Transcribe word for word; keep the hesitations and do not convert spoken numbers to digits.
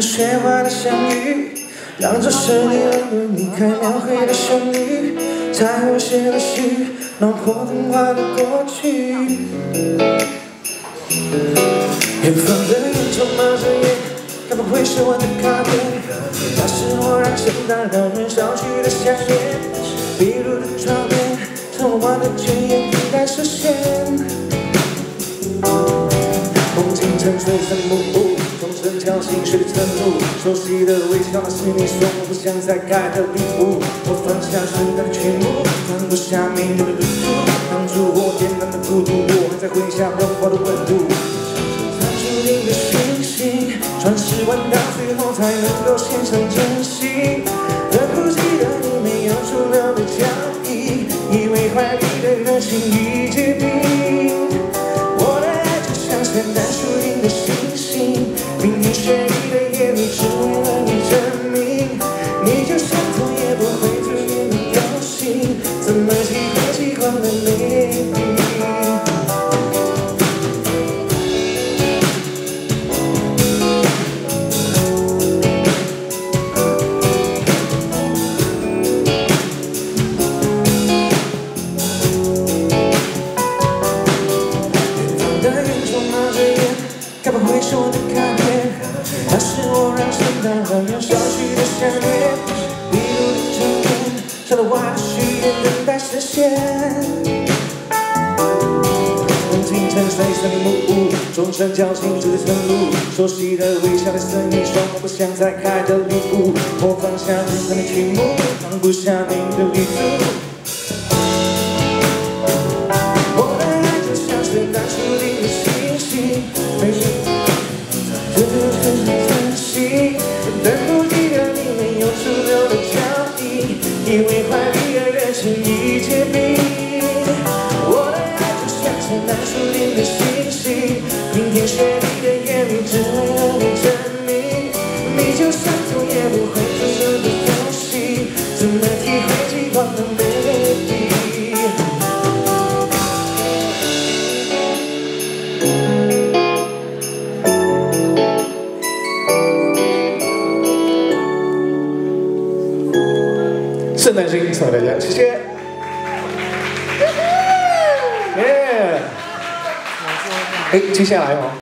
雪花的相遇，让这十年离开描绘的旋律，在我写的诗，弄破童话的过去。远方的烟囱冒着烟，该不会是我的卡片？那是我让圣诞让人少去的想念。笔录的照片，成为我的眷恋，应该实现。梦境沉睡三幕幕。 正跳进水的程度，熟悉的微笑是你送我不想再改的礼物。我放下圣诞的曲目，放不下明日的旅途。当初我点燃的孤独，我还在回想融化的温度。它注定的讯息，转世万到最后才能够献上真心。但不记得你没有出流的交易，以为怀里的热情已结冰。我的爱就像圣诞树顶的星星。 冰天雪地的夜里，只为了你证明，你就算头也不回，嘴也能高兴，怎么体会极光的美丽？远方的烟囱冒着烟，该不会是我的卡片？ 那是我让圣诞让人少去的想念，笔录的照片，写了我的许愿，等待实现。梦境沉睡森林木屋，钟声叫醒这条路，熟悉的微笑的声音，送我不想再开的礼物。我放下日本的题目，放不下你的旅途。我的爱就像圣诞树顶的星星，每日。 珍惜，但不记得你没有出流的交易，以为怀里的热情已结冰。我的爱就像圣诞树顶的星星，冰天雪地的夜里，只为了你证明，你就算头也不回，怎么不休息？怎么体会极光的美丽？ 圣诞星送给大家，谢谢。耶！哎，接下来哦。